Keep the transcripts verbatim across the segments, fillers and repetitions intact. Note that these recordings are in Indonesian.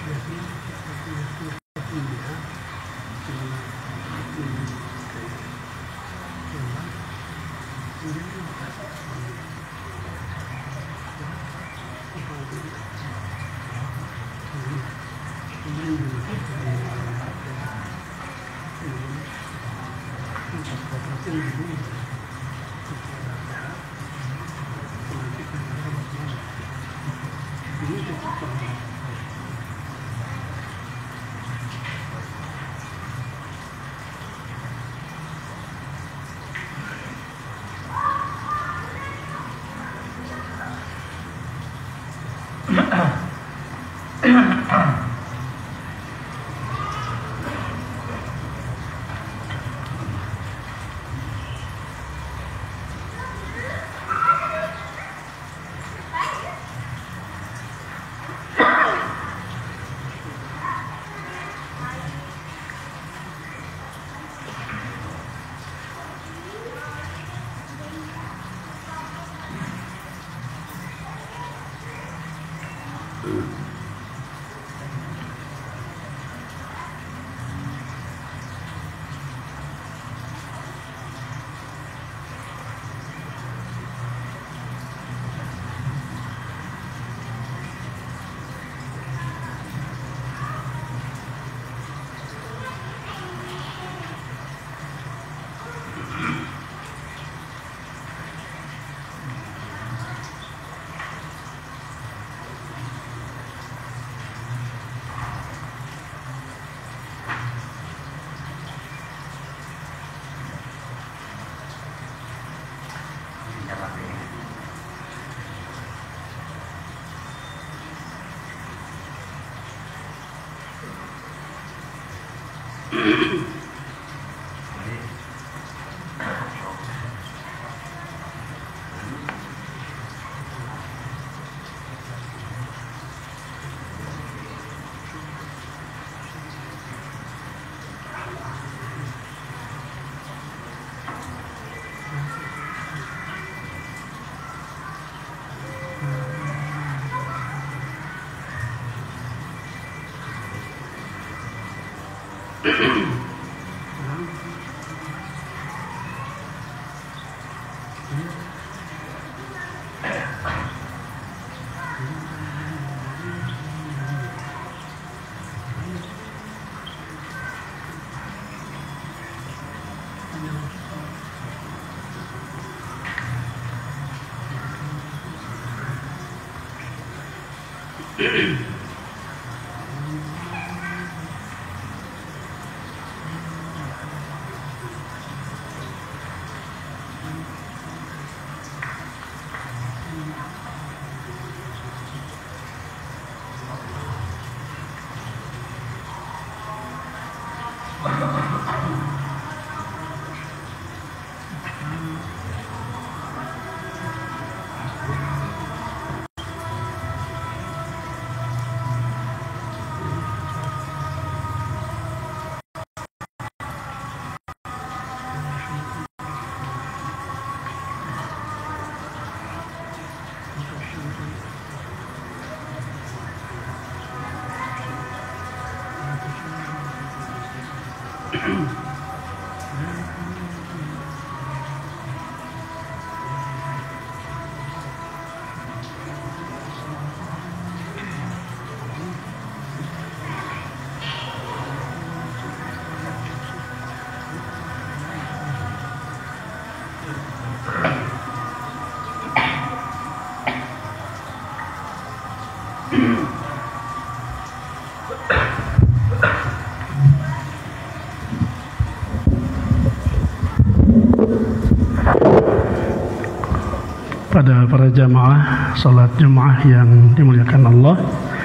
Pada para jamaah salat Jumat yang dimuliakan Allah,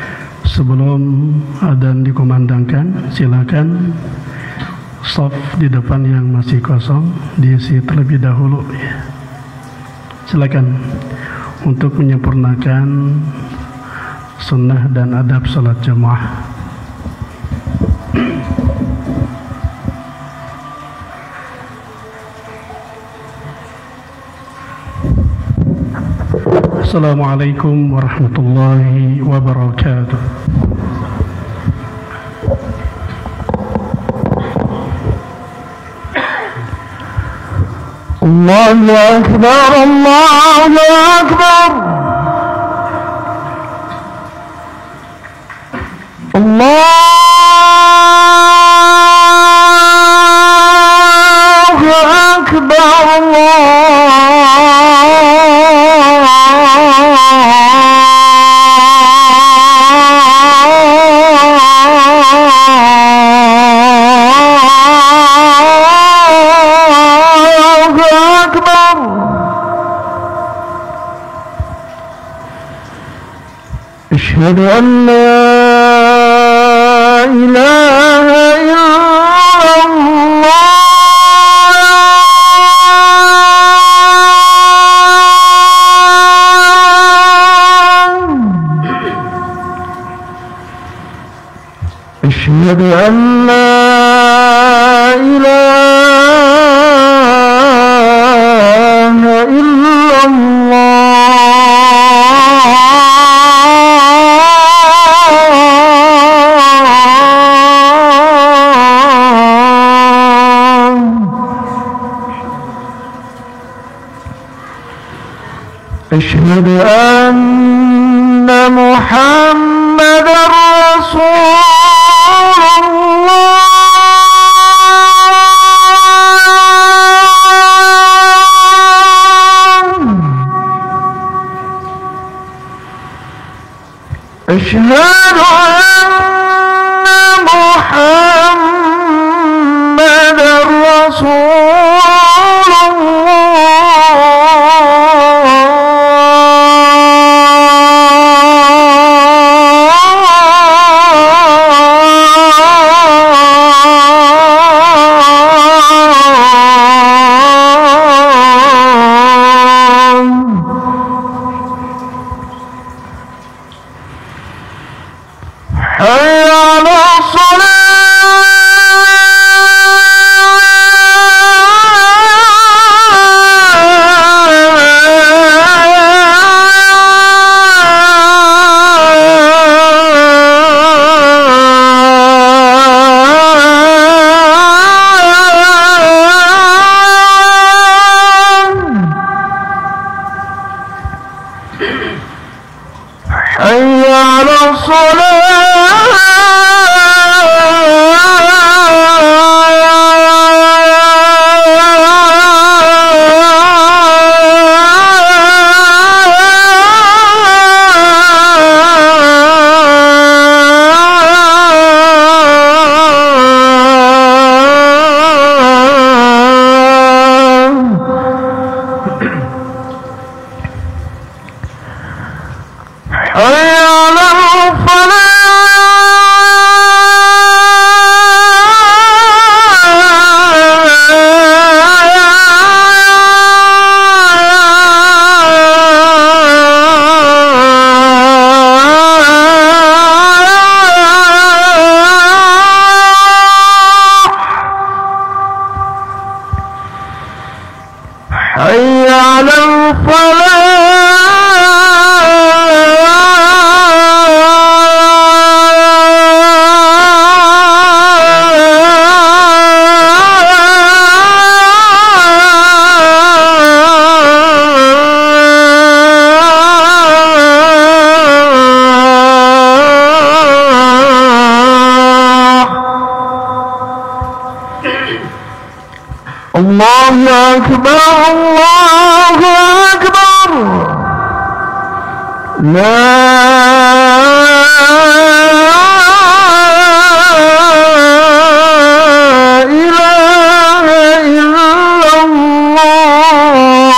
sebelum adzan dikumandangkan, silakan shaf di depan yang masih kosong diisi terlebih dahulu. Silakan untuk menyempurnakan sunnah dan adab salat Jumat. Assalamualaikum warahmatullahi wabarakatuh. الله أكبر الله أكبر الله أكبر أشهد أن لا إله إلا الله أشهد أن لا إله إلا أشهد أن محمدًا رسول الله أشهد أن محمدًا رسول الله أكبر الله أكبر لا إله إلا الله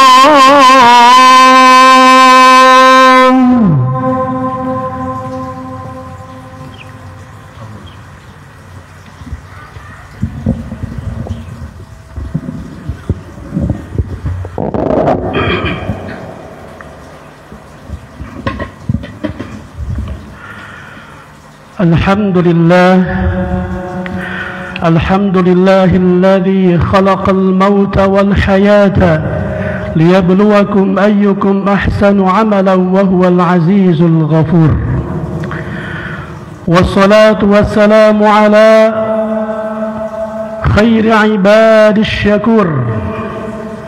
الحمد لله الحمد لله الذي خلق الموت والحياة ليبلوكم أيكم أحسن عملا وهو العزيز الغفور، والصلاة والسلام على خير عباد الشكور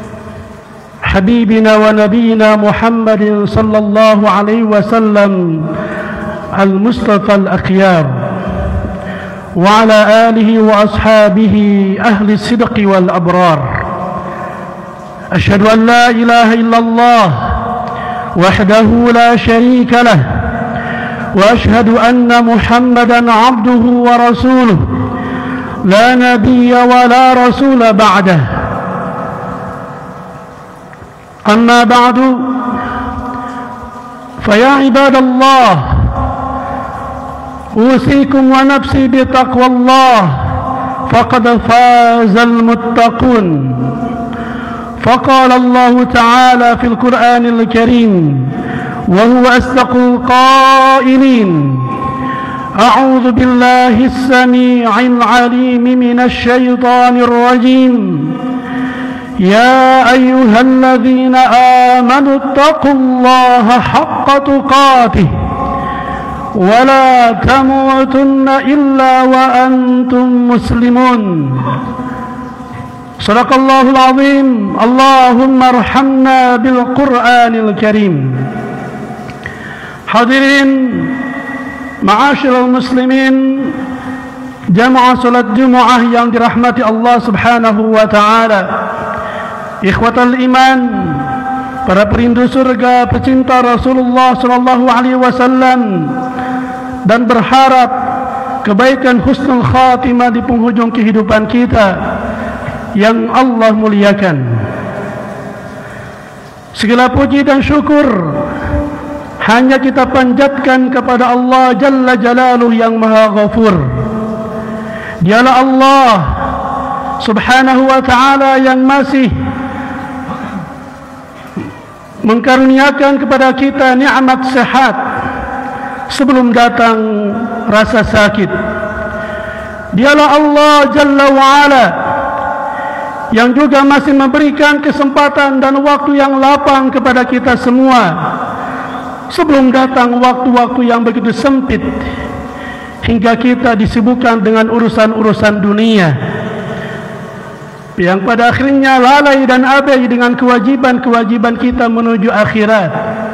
حبيبنا ونبينا محمد صلى الله عليه وسلم المصطفى الأخيار وعلى آله وأصحابه أهل الصدق والأبرار. أشهد أن لا إله إلا الله وحده لا شريك له وأشهد أن محمدا عبده ورسوله لا نبي ولا رسول بعده. أما بعد فيا عباد الله أوصيكم ونفسي بتقوى الله فقد فاز المتقون. فقال الله تعالى في القرآن الكريم وهو أصدق القائلين: أعوذ بالله السميع العليم من الشيطان الرجيم يا أيها الذين آمنوا اتقوا الله حق تقاته ولا تموتن إلا وأنتم مسلمون. صدق الله العظيم. اللهم ارحمنا بالقرآن الكريم. Hadirin ma'asyiral muslimin, jamaah salat Jumat yang dirahmati Allah Subhanahu wa taala. Ikhwatal iman, para perindu surga, pecinta Rasulullah sallallahu alaihi wasallam, dan berharap kebaikan husnul khatimah di penghujung kehidupan kita yang Allah muliakan. Segala puji dan syukur hanya kita panjatkan kepada Allah Jalla Jalaluh yang Maha Ghafur. Dialah Allah Subhanahu wa ta'ala yang masih mengkaruniakan kepada kita nikmat sehat sebelum datang rasa sakit. Dialah Allah Jalla wa'ala yang juga masih memberikan kesempatan dan waktu yang lapang kepada kita semua sebelum datang waktu-waktu yang begitu sempit hingga kita disibukkan dengan urusan-urusan dunia yang pada akhirnya lalai dan abai dengan kewajiban-kewajiban kita menuju akhirat.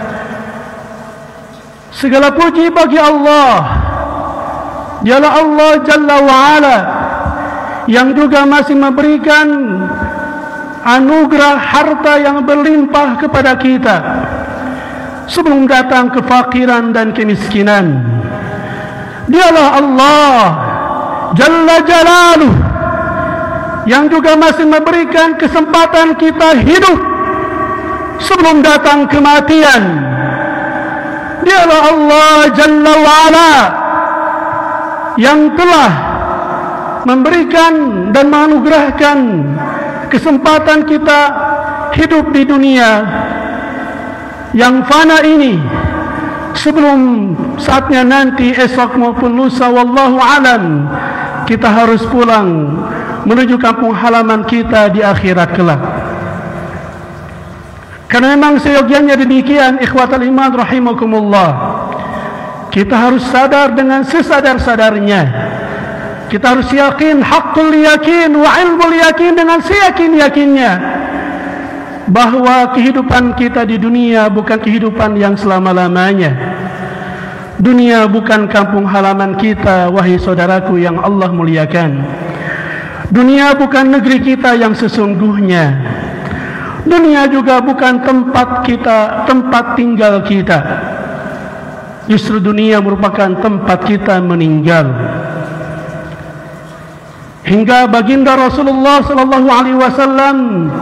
Segala puji bagi Allah. Dialah Allah Jalla wa'ala yang juga masih memberikan anugerah harta yang berlimpah kepada kita sebelum datang kefakiran dan kemiskinan. Dialah Allah Jalla Jalaluh yang juga masih memberikan kesempatan kita hidup sebelum datang kematian. Dialah Allah Jalla wa'ala yang telah memberikan dan menganugerahkan kesempatan kita hidup di dunia yang fana ini sebelum saatnya nanti esok maupun lusa wallahu alam kita harus pulang menuju kampung halaman kita di akhirat kelak. Karena memang seyogianya demikian, ikhwatal iman rahimakumullah. Kita harus sadar dengan sesadar-sadarnya. Kita harus yakin, haqqul yakin wa ilmul yakin, dengan seyakin-yakinnya bahwa kehidupan kita di dunia bukan kehidupan yang selama-lamanya. Dunia bukan kampung halaman kita, wahai saudaraku yang Allah muliakan. Dunia bukan negeri kita yang sesungguhnya. Dunia juga bukan tempat kita, tempat tinggal kita. Justru dunia merupakan tempat kita meninggal. Hingga baginda Rasulullah sallallahu alaihi wasallam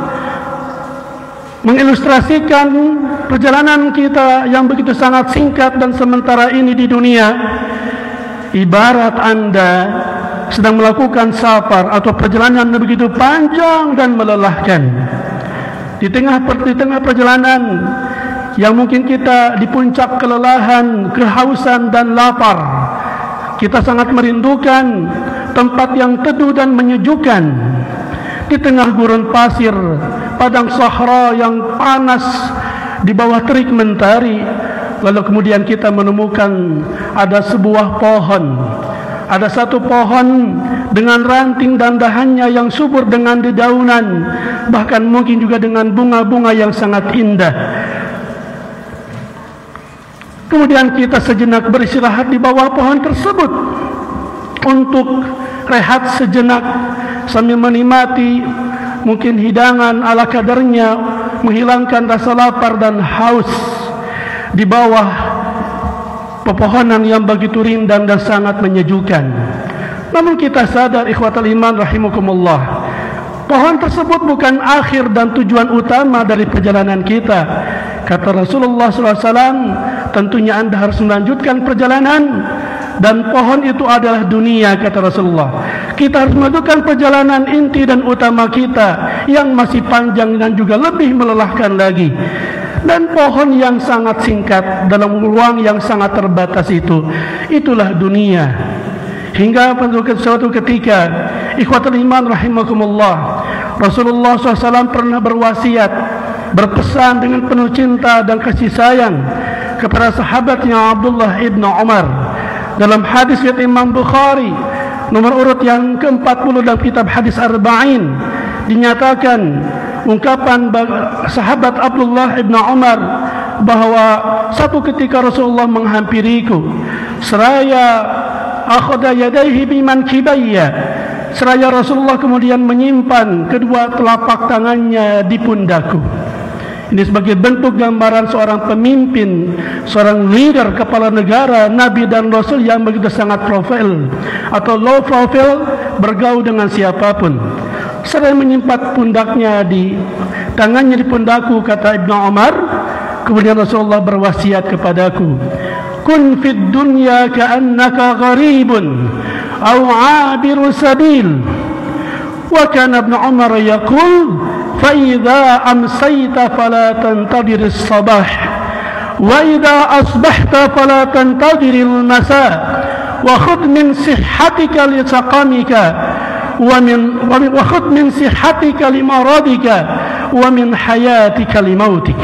mengilustrasikan perjalanan kita yang begitu sangat singkat dan sementara ini di dunia, ibarat Anda sedang melakukan safar atau perjalanan yang begitu panjang dan melelahkan. Di tengah di tengah perjalanan yang mungkin kita di puncak kelelahan, kehausan dan lapar, kita sangat merindukan tempat yang teduh dan menyejukkan. Di tengah gurun pasir, padang sahara yang panas, di bawah terik mentari, lalu kemudian kita menemukan ada sebuah pohon, ada satu pohon dengan ranting dan dahannya yang subur dengan dedaunan, bahkan mungkin juga dengan bunga-bunga yang sangat indah. Kemudian kita sejenak beristirahat di bawah pohon tersebut untuk rehat sejenak sambil menikmati mungkin hidangan ala kadarnya, menghilangkan rasa lapar dan haus di bawah pepohonan yang begitu rindang dan sangat menyejukkan. Namun kita sadar ikhwatal iman rahimakumullah, pohon tersebut bukan akhir dan tujuan utama dari perjalanan kita. Kata Rasulullah sallallahu alaihi wasallam, tentunya anda harus melanjutkan perjalanan, dan pohon itu adalah dunia, kata Rasulullah. Kita harus melanjutkan perjalanan inti dan utama kita yang masih panjang dan juga lebih melelahkan lagi. Dan pohon yang sangat singkat dalam ruang yang sangat terbatas itu, itulah dunia. Hingga pada suatu ketika, ikhwatul iman rahimakumullah, Rasulullah shallallahu alaihi wasallam pernah berwasiat, berpesan dengan penuh cinta dan kasih sayang kepada sahabatnya Abdullah ibn Umar. Dalam hadis riwayat Imam Bukhari nomor urut yang ke empat puluh dalam kitab hadis Arba'in, dinyatakan ungkapan sahabat Abdullah ibn Umar bahwa satu ketika Rasulullah menghampiriku, seraya akhadha yadayhi biman kibayya, seraya Rasulullah kemudian menyimpan kedua telapak tangannya di pundakku. Ini sebagai bentuk gambaran seorang pemimpin, seorang leader, kepala negara, nabi dan rasul yang begitu sangat profil atau low profile, bergaul dengan siapapun. Seraya menyimpan pundaknya di tangannya di pundakku, kata Ibnu Umar. Kemudian Rasulullah berwasiat kepadaku, kun fid dunya ka'annaka gharibun aw 'abiru sabil. Wa kana Ibnu Umar yaqul, فإذا أمسيت فلا تنتظر الصباح وإذا أصبحت فلا تنتظر المساء وخذ من صحتك لسقمك ومن وخذ من صحتك لمرضك ومن حياتك لموتك.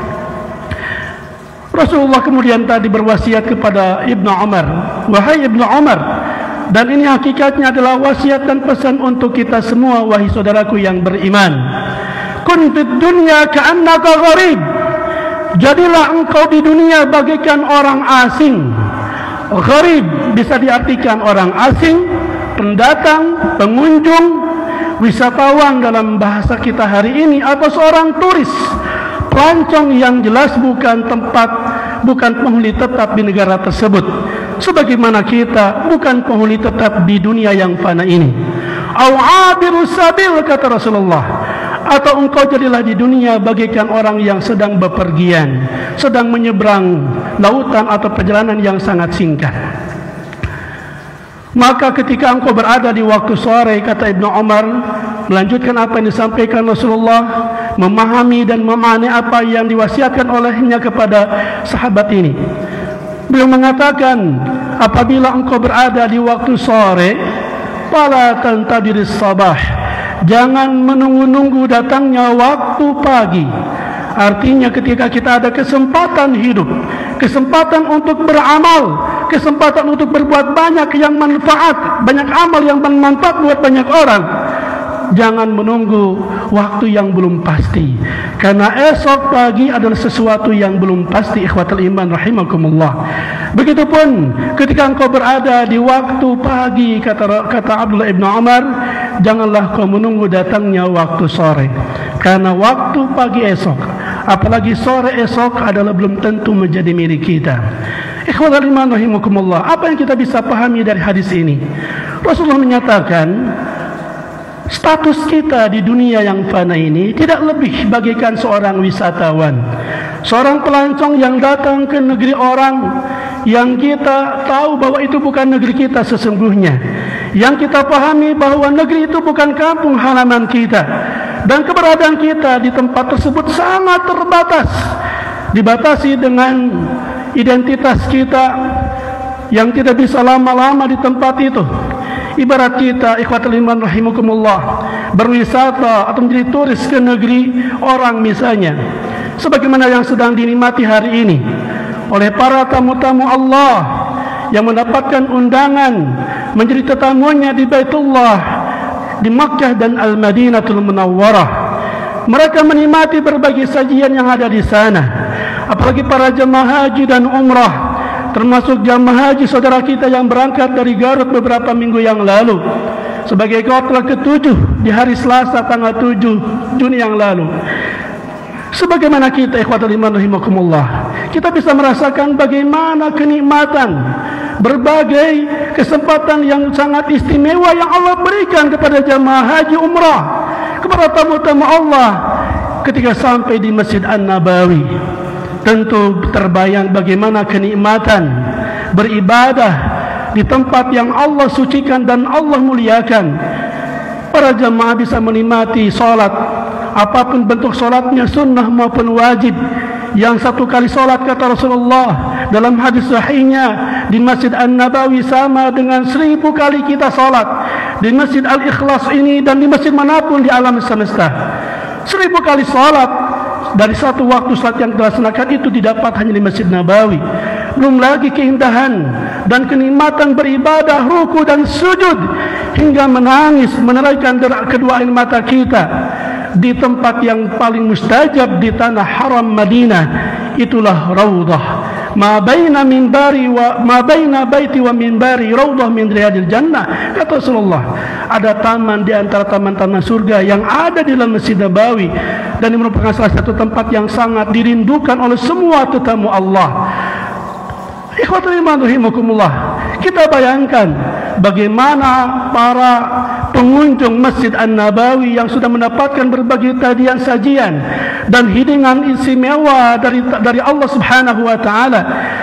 Rasulullah kemudian tadi berwasiat kepada Ibnu Umar, wahai Ibnu Umar, dan ini hakikatnya adalah wasiat dan pesan untuk kita semua, wahai saudaraku yang beriman. Kun fid dunya ka'annaka gharib. Jadilah engkau di dunia bagaikan orang asing. Gharib bisa diartikan orang asing, pendatang, pengunjung, wisatawan dalam bahasa kita hari ini, atau seorang turis, pelancong yang jelas bukan tempat, bukan penghuni tetap di negara tersebut. Sebagaimana kita bukan penghuni tetap di dunia yang fana ini. Au abiru sabil, kata Rasulullah. Atau engkau jadilah di dunia bagaikan orang yang sedang bepergian, sedang menyeberang lautan atau perjalanan yang sangat singkat. Maka ketika engkau berada di waktu sore, kata Ibnu Umar, melanjutkan apa yang disampaikan Rasulullah, memahami dan memahami apa yang diwasiatkan olehnya kepada sahabat ini. Beliau mengatakan, apabila engkau berada di waktu sore, fala tantadiris sabah, jangan menunggu-nunggu datangnya waktu pagi. Artinya ketika kita ada kesempatan hidup, kesempatan untuk beramal, kesempatan untuk berbuat banyak yang manfaat, banyak amal yang bermanfaat buat banyak orang, jangan menunggu waktu yang belum pasti, karena esok pagi adalah sesuatu yang belum pasti. Ikhwatul iman rahimakumullah. Begitupun ketika engkau berada di waktu pagi, kata kata Abdullah ibn Umar, janganlah kau menunggu datangnya waktu sore, karena waktu pagi esok, apalagi sore esok, adalah belum tentu menjadi milik kita. Ikhwatul iman rahimakumullah. Apa yang kita bisa pahami dari hadis ini? Rasulullah menyatakan, status kita di dunia yang fana ini tidak lebih bagaikan seorang wisatawan, seorang pelancong yang datang ke negeri orang yang kita tahu bahwa itu bukan negeri kita sesungguhnya, yang kita pahami bahwa negeri itu bukan kampung halaman kita, dan keberadaan kita di tempat tersebut sangat terbatas, dibatasi dengan identitas kita yang tidak bisa lama-lama di tempat itu. Ibarat kita, ikhwatul iman rahimakumullah, berwisata atau menjadi turis ke negeri orang misalnya, sebagaimana yang sedang dinikmati hari ini oleh para tamu-tamu Allah yang mendapatkan undangan menjadi tetamunya di Baitullah, di Makkah dan Al-Madinatul Munawwarah. Mereka menikmati berbagai sajian yang ada di sana. Apalagi para jemaah haji dan umrah, termasuk jemaah haji saudara kita yang berangkat dari Garut beberapa minggu yang lalu sebagai kloter ketujuh di hari Selasa tanggal tujuh Juni yang lalu. Sebagaimana kita ikhwatul iman rahimakumullah, kita bisa merasakan bagaimana kenikmatan berbagai kesempatan yang sangat istimewa yang Allah berikan kepada jamaah haji umrah, kepada tamu-tamu Allah ketika sampai di Masjid An-Nabawi. Tentu terbayang bagaimana kenikmatan beribadah di tempat yang Allah sucikan dan Allah muliakan. Para jamaah bisa menikmati salat, apapun bentuk solatnya, sunnah maupun wajib. Yang satu kali solat, kata Rasulullah dalam hadis sahihnya, di Masjid An-Nabawi sama dengan seribu kali kita solat di Masjid Al-Ikhlas ini dan di masjid manapun di alam semesta. Seribu kali solat dari satu waktu solat yang dilaksanakan itu didapat hanya di Masjid Nabawi. Belum lagi keindahan dan kenikmatan beribadah, ruku dan sujud hingga menangis meneraikan kedua air mata kita di tempat yang paling mustajab di tanah haram Madinah. Itulah Raudhah, ma baina minbari wa ma baina baiti wa minbari raudhah min riyadil jannah. Kata Rasulullah, ada taman di antara taman-taman surga yang ada di dalam Masjid Nabawi, dan ini merupakan salah satu tempat yang sangat dirindukan oleh semua tetamu Allah. Ikhwatul iman rahimakumullah, kita bayangkan bagaimana para pengunjung Masjid An-Nabawi yang sudah mendapatkan berbagai tadian sajian dan hidangan istimewa dari dari Allah Subhanahu wa taala,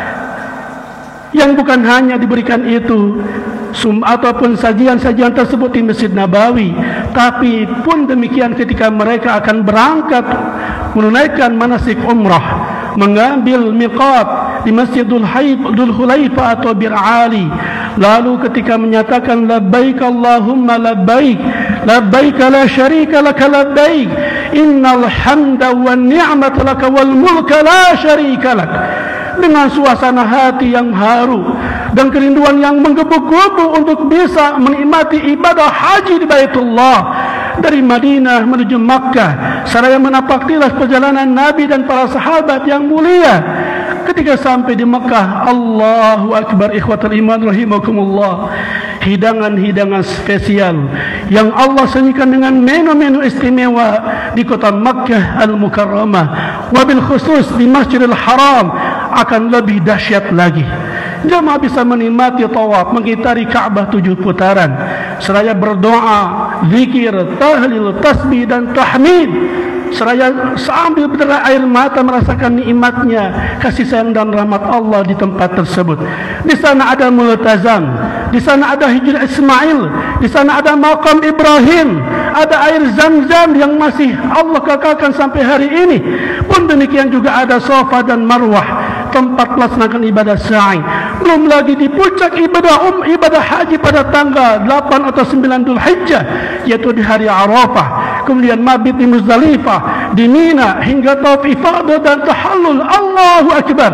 yang bukan hanya diberikan itu sum ataupun sajian-sajian tersebut di Masjid Nabawi, tapi pun demikian ketika mereka akan berangkat menunaikan manasik umrah, mengambil miqat di Masjid Dzul Hulaifah atau Bir Ali, lalu ketika menyatakan labbaik Allahumma labbaik labbaik la syarika laka labbaik innal hamda wan ni'mata laka wal mulka la syarika lak, dengan suasana hati yang haru dan kerinduan yang menggebu-gebu untuk bisa menikmati ibadah haji di Baitullah dari Madinah menuju Makkah, seraya menapak tilas perjalanan Nabi dan para sahabat yang mulia. Ketika sampai di Makkah, Allahu Akbar, ikhwatul iman rahimakumullah, hidangan-hidangan spesial yang Allah sajikan dengan menu-menu istimewa di kota Makkah Al-Mukarramah, wabil khusus di Masjidil Haram, akan lebih dahsyat lagi. Jamaah bisa menikmati tawaf mengitari Ka'bah tujuh putaran, seraya berdoa, zikir, tahlil, tasbih dan tahmid, seraya sambil berderai air mata merasakan nikmatnya kasih sayang dan rahmat Allah di tempat tersebut. Di sana ada Multazam, di sana ada Hijr Ismail, di sana ada Maqam Ibrahim, ada air Zam-Zam yang masih Allah kekalkan sampai hari ini. Pun demikian juga ada Safa dan Marwah, tempat melaksanakan ibadah sa'i. Belum lagi di puncak ibadah um ibadah haji pada tanggal delapan atau sembilan Dzulhijjah, yaitu di hari Arafah, kemudian mabit di Muzdalifah, di Mina, hingga tawaf ifadah dan tahallul. Allahu Akbar.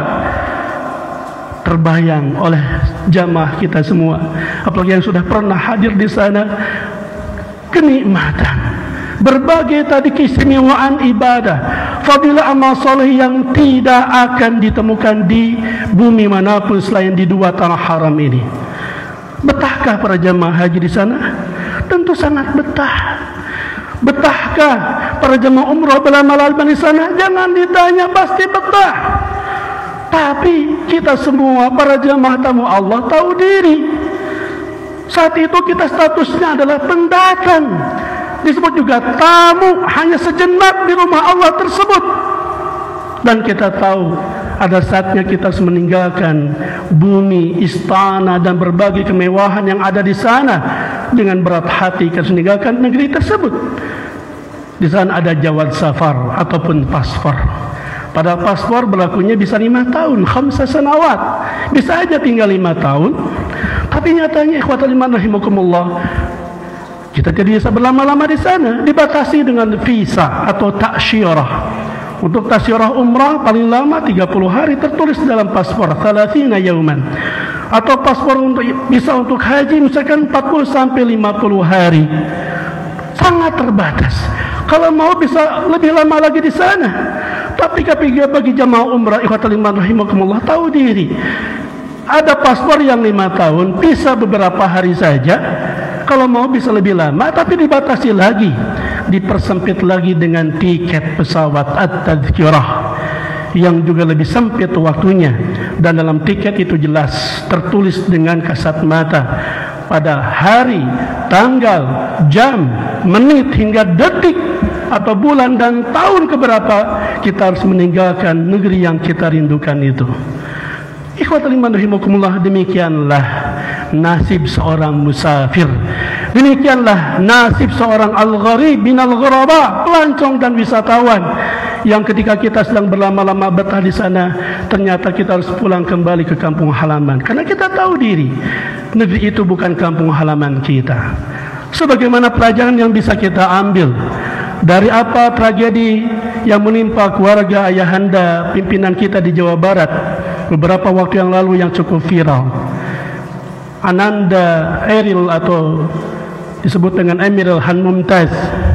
Terbayang oleh jamaah kita semua, apalagi yang sudah pernah hadir di sana, kenikmatan berbagai tadi keistimewaan ibadah, fadilah amal soleh yang tidak akan ditemukan di bumi manapun selain di dua tanah haram ini. Betahkah para jamaah haji di sana? Tentu sangat betah. Betahkah para jamaah umrah berlama-lama di sana? Jangan ditanya, pasti betah. Tapi kita semua para jamaah tamu Allah tahu diri, saat itu kita statusnya adalah pendatang, disebut juga tamu, hanya sejenak di rumah Allah tersebut. Dan kita tahu ada saatnya kita harus meninggalkan bumi, istana dan berbagai kemewahan yang ada di sana dengan berat hati, kita harus meninggalkan negeri tersebut. Di sana ada jawad safar ataupun paspor. Pada paspor berlakunya bisa lima tahun, khamsa sanawat, bisa aja tinggal lima tahun. Tapi nyatanya ikhwatul iman rahimakumullah, kita tidak bisa berlama-lama di sana, dibatasi dengan visa atau ta'syirah. Untuk ta'syirah umrah paling lama tiga puluh hari, tertulis dalam paspor thalathina yauman. atau paspor untuk bisa untuk haji misalkan empat puluh sampai lima puluh hari. Sangat terbatas. Kalau mau bisa lebih lama lagi di sana. Tapi bagi jamaah umrah ikhwatal iman rahimakumullah, tahu diri. Ada paspor yang lima tahun, bisa beberapa hari saja. Kalau mau bisa lebih lama, tapi dibatasi lagi, dipersempit lagi dengan tiket pesawat at-tadhkirah yang juga lebih sempit waktunya. Dan dalam tiket itu jelas tertulis dengan kasat mata pada hari, tanggal, jam, menit hingga detik atau bulan dan tahun keberapa kita harus meninggalkan negeri yang kita rindukan itu. Ikhwatul iman rahimakumullah, demikianlah nasib seorang musafir. Demikianlah nasib seorang al-gharib binal ghuraba, pelancong dan wisatawan yang ketika kita sedang berlama-lama betah di sana, ternyata kita harus pulang kembali ke kampung halaman karena kita tahu diri negeri itu bukan kampung halaman kita. Sebagaimana pelajaran yang bisa kita ambil dari apa tragedi yang menimpa keluarga ayahanda pimpinan kita di Jawa Barat beberapa waktu yang lalu yang cukup viral. Ananda Eril atau disebut dengan Emiril Han Mumtaz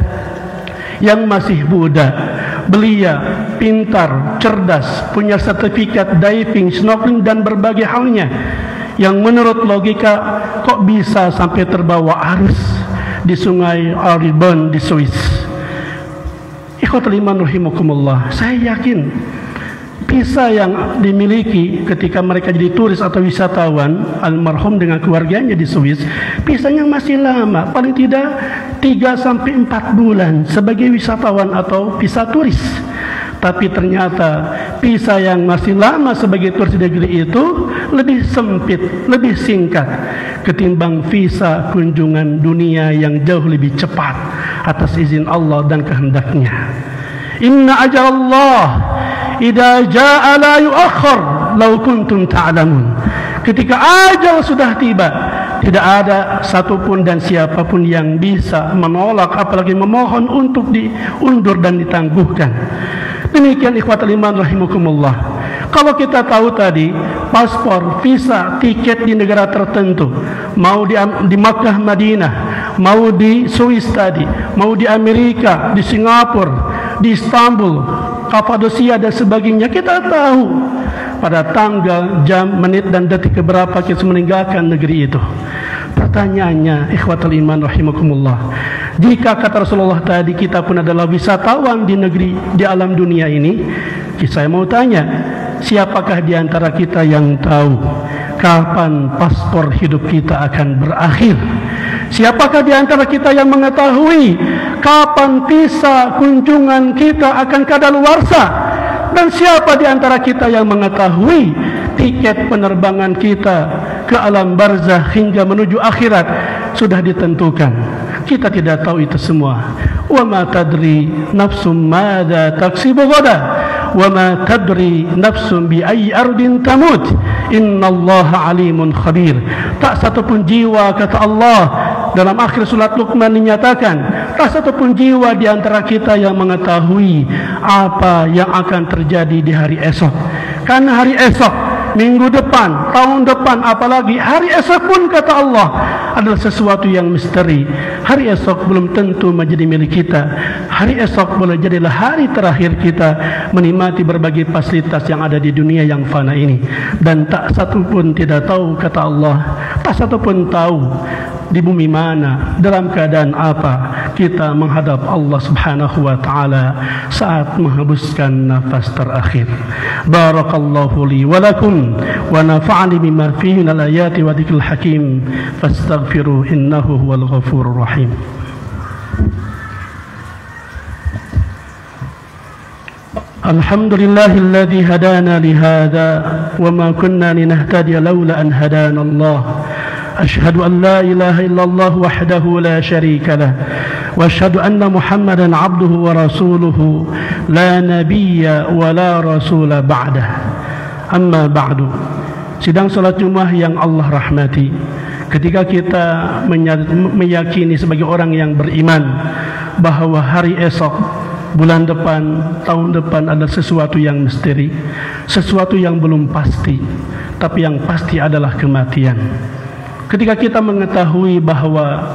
yang masih muda, belia, pintar, cerdas, punya sertifikat diving, snorkeling dan berbagai halnya, yang menurut logika kok bisa sampai terbawa arus di sungai Aribon di Swiss. Ikhwatul iman rahimakumullah, saya yakin visa yang dimiliki ketika mereka jadi turis atau wisatawan almarhum dengan keluarganya di Swiss, visanya masih lama, paling tidak tiga sampai empat bulan sebagai wisatawan atau visa turis. Tapi ternyata visa yang masih lama sebagai turis di negeri itu lebih sempit, lebih singkat ketimbang visa kunjungan dunia yang jauh lebih cepat atas izin Allah dan kehendaknya. Inna ajalullah idza jaa la yuakhkhar law kuntum ta'lamun. Ketika ajal sudah tiba, tidak ada satupun dan siapapun yang bisa menolak apalagi memohon untuk diundur dan ditangguhkan. Demikian ikhwatul iman rahimakumullah. Kalau kita tahu tadi paspor, visa, tiket di negara tertentu, mau di, di Makkah, Madinah, mau di Swiss tadi, mau di Amerika, di Singapura, di Istanbul, Kapadosia dan sebagainya, kita tahu pada tanggal, jam, menit dan detik keberapa kita meninggalkan negeri itu. Pertanyaannya, ikhwatul iman rahimakumullah, jika kata Rasulullah tadi kita pun adalah wisatawan di negeri, di alam dunia ini, saya mau tanya, siapakah di antara kita yang tahu kapan paspor hidup kita akan berakhir? Siapakah di antara kita yang mengetahui kapan visa kunjungan kita akan kadaluarsa? Dan siapa di antara kita yang mengetahui tiket penerbangan kita ke alam barzah hingga menuju akhirat sudah ditentukan? Kita tidak tahu itu semua. Wa ma tadri nafsum madza taksibu ghadan wa ma tadri nafsum bi ayyi ardin tamut innallaha alimun khabir. Tak satupun jiwa, kata Allah dalam akhir surat Luqman dinyatakan, tak satupun jiwa di antara kita yang mengetahui apa yang akan terjadi di hari esok. Karena hari esok, minggu depan, tahun depan, apalagi hari esok pun kata Allah adalah sesuatu yang misteri. Hari esok belum tentu menjadi milik kita. Hari esok boleh jadilah hari terakhir kita menikmati berbagai fasilitas yang ada di dunia yang fana ini. Dan tak satu pun tidak tahu, kata Allah, tak satu pun tahu di bumi mana, dalam keadaan apa kita menghadap Allah Subhanahu wa taala saat menghembuskan nafas terakhir. Barakallahu li wa lakum wa nafa'ani bima fihi min al-ayati wa dzikril hakim fastaghfiru innahu huwal ghafurur rahim. Alhamdulillahilladzi hadana li hadza wa ma kunna linahtadiya laula an hadana Allah. أشهد أن لا إله إلا الله وحده لا شريك له وأشهد أن محمدا عبده ورسوله لا نبي ولا رسول بعده أما بعد. Sidang salat Jumat yang Allah rahmati, ketika kita meyakini sebagai orang yang beriman bahwa hari esok, bulan depan, tahun depan adalah sesuatu yang misteri, sesuatu yang belum pasti, tapi yang pasti adalah kematian. Ketika kita mengetahui bahwa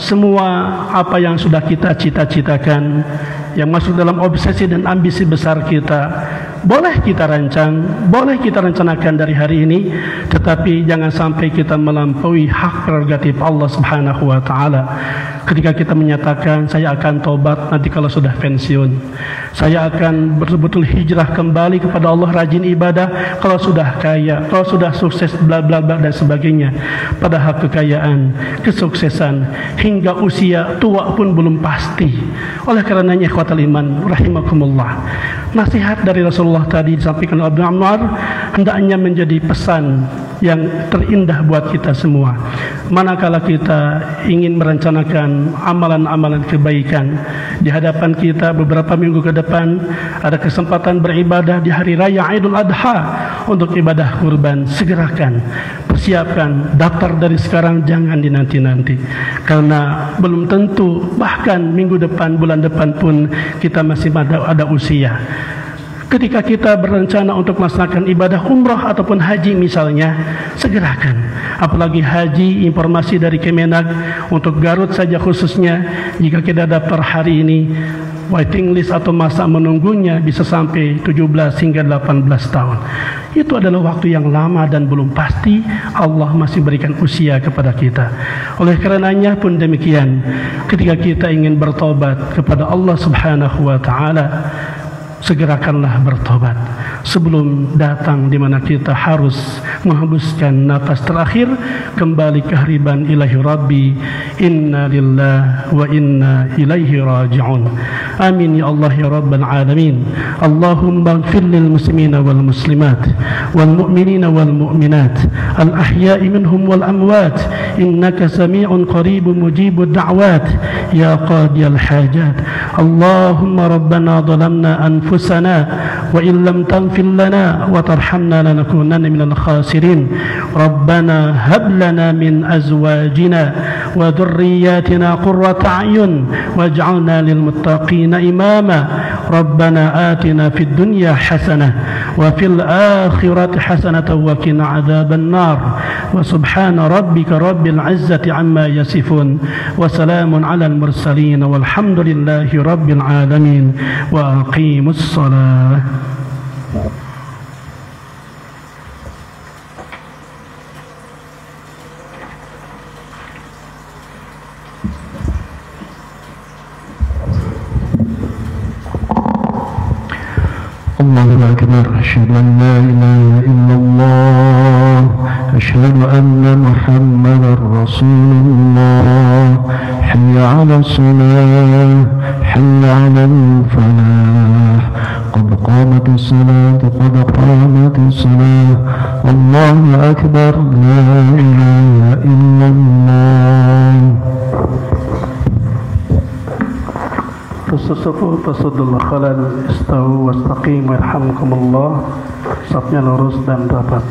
semua apa yang sudah kita cita-citakan, yang masuk dalam obsesi dan ambisi besar kita, boleh kita rancang, boleh kita rencanakan dari hari ini, tetapi jangan sampai kita melampaui hak prerogatif Allah Subhanahu wa taala. Ketika kita menyatakan saya akan tobat nanti kalau sudah pensiun, saya akan betul-betul hijrah kembali kepada Allah, rajin ibadah kalau sudah kaya, kalau sudah sukses, bla bla bla dan sebagainya. Padahal kekayaan, kesuksesan hingga usia tua pun belum pasti. Oleh karenanya ikhwatal iman rahimakumullah, nasihat dari Rasulullah tadi disampaikan oleh Abu Ammar hendaknya menjadi pesan yang terindah buat kita semua. Manakala kita ingin merencanakan amalan-amalan kebaikan di hadapan kita beberapa minggu ke depan, ada kesempatan beribadah di hari raya Idul Adha untuk ibadah kurban, segerakan, persiapkan, daftar dari sekarang, jangan dinanti-nanti, karena belum tentu bahkan minggu depan, bulan depan pun kita masih ada, ada usia. Ketika kita berencana untuk melaksanakan ibadah umrah ataupun haji misalnya, segerakan. Apalagi haji, informasi dari Kemenak untuk Garut saja khususnya, jika kita daftar hari ini, waiting list atau masa menunggunya bisa sampai tujuh belas hingga delapan belas tahun. Itu adalah waktu yang lama dan belum pasti Allah masih berikan usia kepada kita. Oleh karenanya pun demikian, ketika kita ingin bertobat kepada Allah Subhanahu wa taala, segerakanlah bertobat sebelum datang di mana kita harus menghembuskan nafas terakhir kembali ke hariban ilahi Rabbi. Inna lillahi wa inna ilaihi raji'un. Amin ya Allah ya Rabbal alamin. Allahumma ighfir lil muslimina wal muslimat wal mu'minina wal mu'minat al ahya'i minhum wal amwat innaka sami'un qaribun mujibud da'wat ya qadiyal hajat. Allahumma rabbana zalamna anfusana wa in lam taghfir lana wa tarhamna lanakunanna minal khasirin. Rabbana hab lana min azwajina wa dhurriyyatina qurrata a'yun waj'alna lil muttaqina imama. Rabbana atina fid dunya hasanah wa fil akhirati hasanatan wa qina adzaban nar. Wa subhana rabbika rabbil izzati amma yasifun wa salamun alal mursalin walhamdulillahi rabbil alamin. Wa aqimus salah. Allahu akbar. Asyhadu an la ilaha illallah, asyhadu anna Muhammadar Rasulullah. Hayya 'alas salah, hayya 'alal falah. Qad qamatis salat, qad qamatis salah. Allahu akbar. La ilaha illallah. Tusasufu tasudul khalal istawu wastaqim yarhamkumullah. Safnya lurus dan rapat.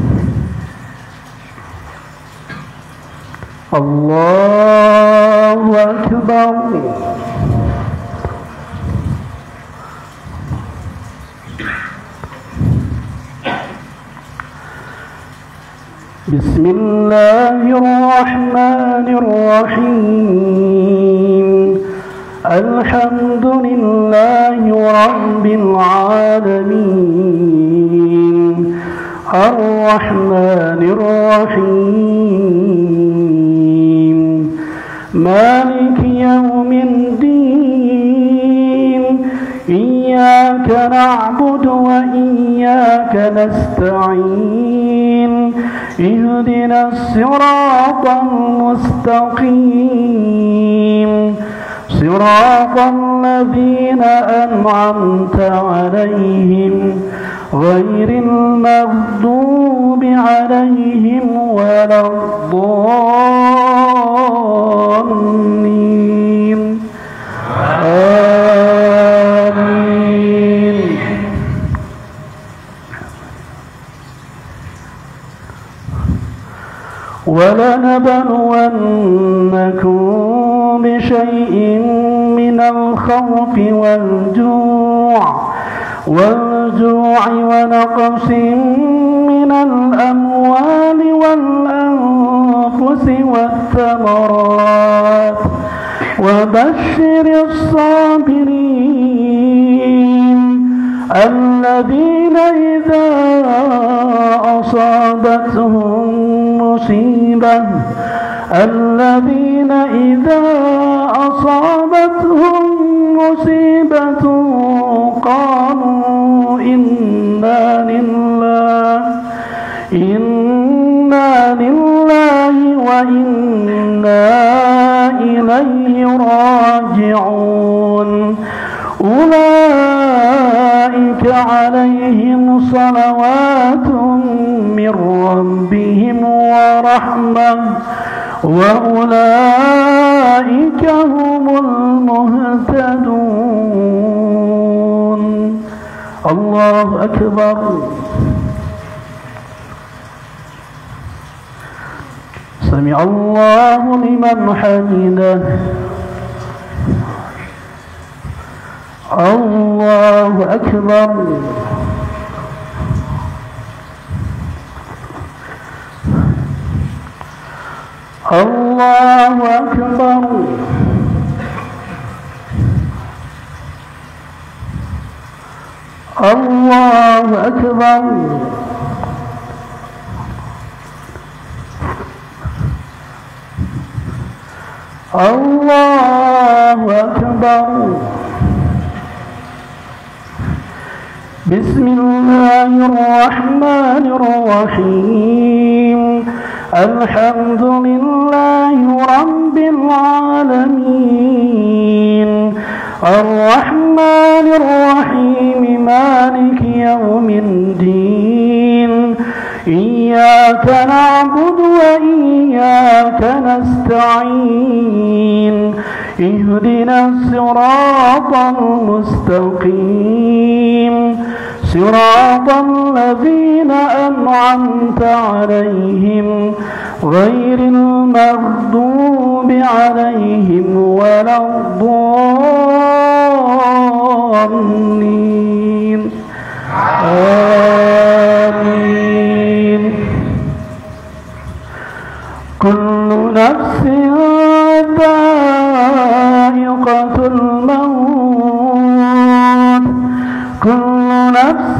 Allahu akbar. Bismillahirrahmanirrahim. Alhamdulillahi Rabbil Alamin. Ar-Rahmanir Rahim. Maliki Yawmiddin. Iyyaka na'budu wa iyyaka nasta'in. Ihdinas siratal mustaqim. صراط الذين أنعمت عليهم غير المغضوب عليهم ولا الضالين. آمين. ولنبلونكم بشيء من الخوف والجوع والجوع ونقص من الأموال الأموال والأنفس والثمرات وبشر الصابرين الذين إذا أصابتهم مصيبة الذين إذا أصابتهم مصيبة قالوا إنا لله إنا لله وإنا إليه راجعون أولئك عليهم صلوات من ربهم ورحمة وأولئك هم المهتدون. الله أكبر. سمع الله لمن حمده. الله أكبر. الله أكبر. الله أكبر. الله أكبر. بسم الله الرحمن الرحيم. الحمد لله رب العالمين الرحمن الرحيم مالك يوم الدين إياك نعبد وإياك نستعين اهدنا الصراط المستقيم صراط الذين أنعمت عليهم غير المغضوب عليهم ولا الضالين. آمين. كل نفس ذائقة الموت كل نفس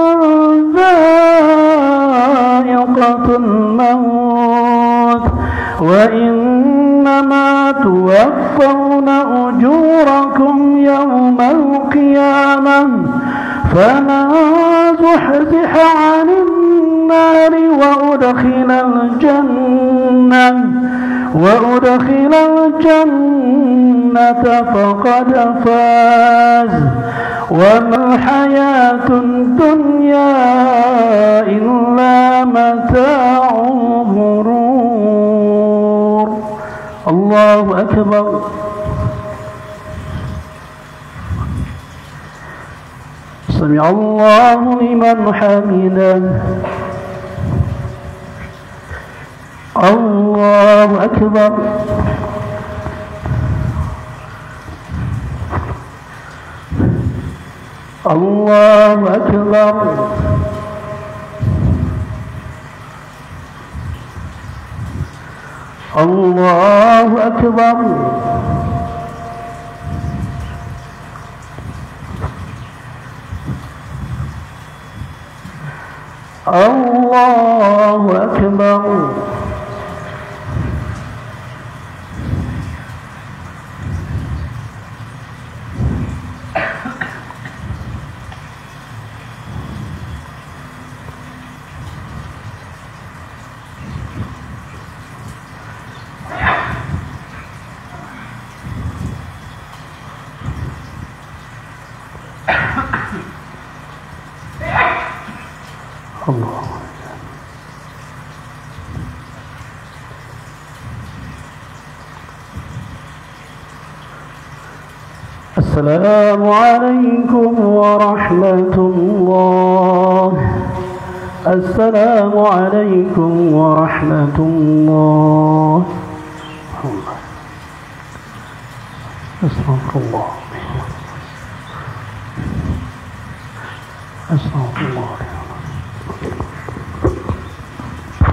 ذائقة الموت وإنما توفون أجوركم يوم القيامة فمن زحزح عن النار وأدخل الجنة وأدخل الجنة فقد فاز وما الحياة الدنيا إلا متاع الغرور. الله أكبر. سمع الله لمن حمده. الله أكبر. الله أكبر. الله أكبر. الله أكبر. الله. السلام عليكم ورحمة الله. السلام عليكم ورحمة الله. أستغفر الله. أستغفر الله.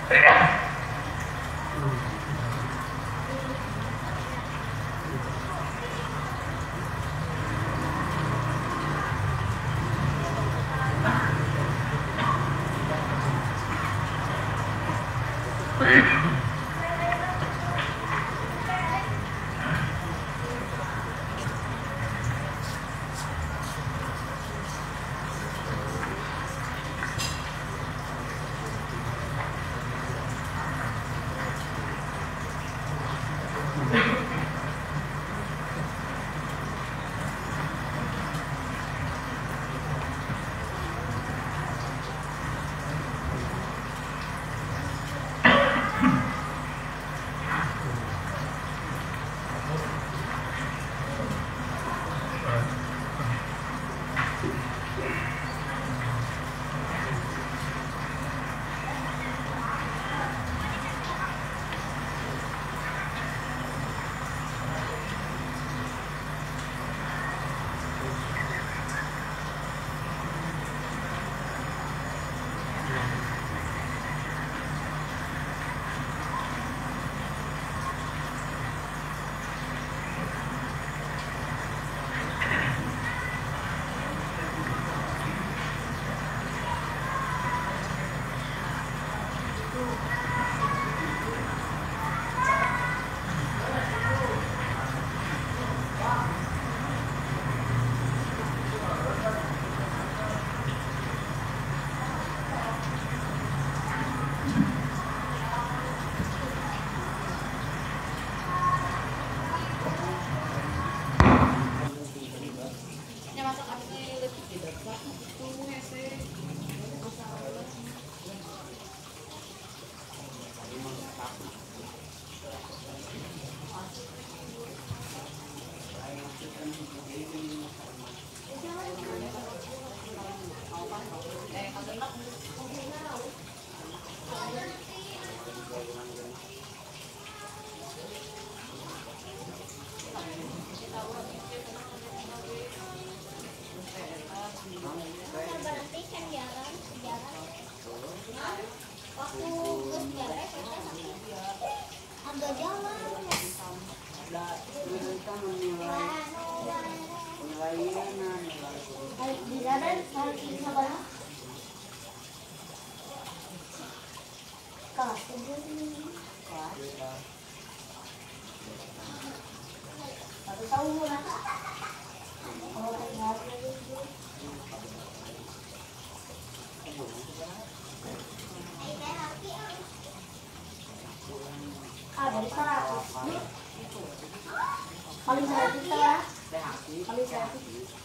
Paling seratus ya. Paling seratus.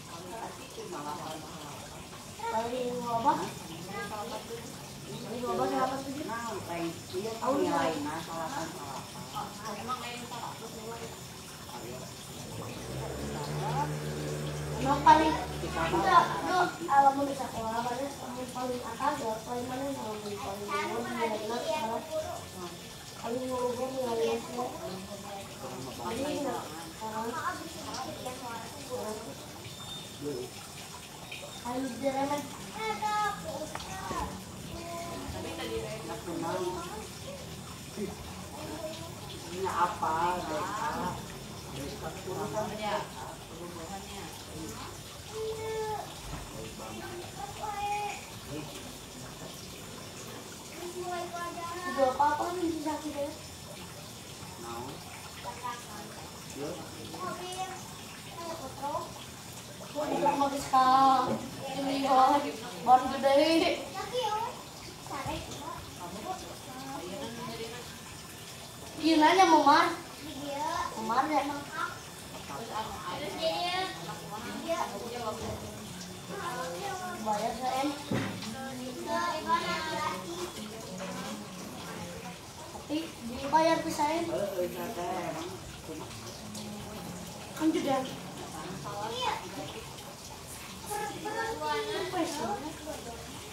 Paling berapa? Paling berapa berapa tujuh? Tahu nilai salapan salapan. Emang lain seratus nilai. No paling enggak, no alam mau sekolah mana paling atas ya paling mana yang paling paling nilai paling ngurus nilai paling enggak ayo jalan ini apa urusannya urusannya juga apa-apa nih bisa kita mau oh, tidak mau diskal ini baru gede iya nanya Momar Momar ya bayar saya tapi dibayar pisahin kan juga iya